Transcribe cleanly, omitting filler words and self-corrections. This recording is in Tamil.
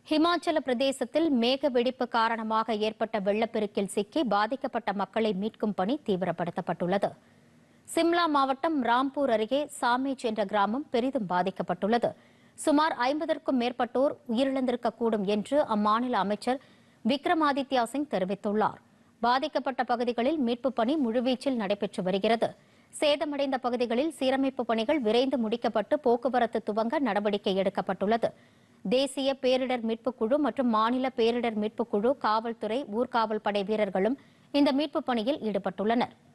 ஹிமாச்சல பிரதேசத்தில் மேக வெடிப்பு காரணமாக ஏற்பட்ட வெள்ளப்பெருக்கில் சிக்கி பாதிக்கப்பட்ட மக்களை மீட்கும் பணி தீவிரப்படுத்தப்பட்டுள்ளது. சிம்லா மாவட்டம் ராம்பூர் அருகே சாமேஜ் என்ற கிராமம் பெரிதும் பாதிக்கப்பட்டுள்ளது. சுமார் 50க்கும் மேற்பட்டோர் உயிரிழந்திருக்கக்கூடும் என்று அம்மாநில அமைச்சர் விக்ரமாதித்யா சிங் தெரிவித்துள்ளார். பாதிக்கப்பட்ட பகுதிகளில் மீட்புப் பணி முழுவீச்சில் நடைபெற்று வருகிறது. சேதமடைந்த பகுதிகளில் சீரமைப்பு பணிகள் விரைந்து முடிக்கப்பட்டு போக்குவரத்து துவங்க நடவடிக்கை எடுக்கப்பட்டுள்ளது. தேசிய பேரிடர் மீட்புக் குழு மற்றும் மாநில பேரிடர் மீட்புக் குழு, காவல்துறை, ஊர்காவல் படை வீரர்களும் இந்த மீட்புப் பணியில் ஈடுபட்டுள்ளனர்.